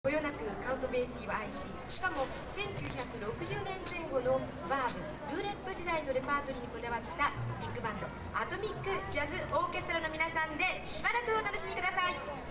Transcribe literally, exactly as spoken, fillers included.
こよなくカウントベースを愛し、しかもせんきゅうひゃくろくじゅうねんぜん後のバーブ、ルーレット時代のレパートリーにこだわったビッグバンドアトミック・ジャズ・オーケストラの皆さんでしばらくお楽しみください。